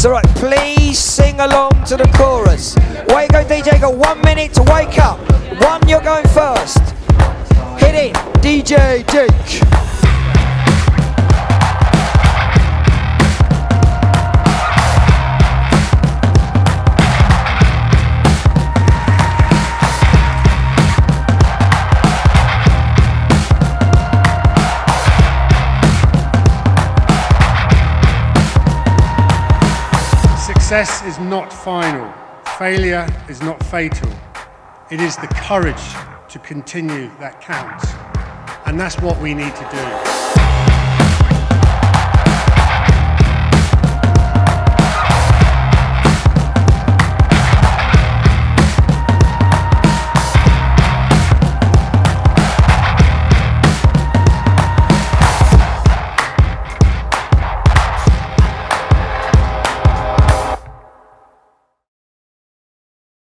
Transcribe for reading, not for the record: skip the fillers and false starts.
So right, please sing along to the chorus. Way go DJ, got 1 minute to wake up. One, you're going first. Hit it, DJ Jake. Success is not final. Failure is not fatal. It is the courage to continue that counts. And that's what we need to do.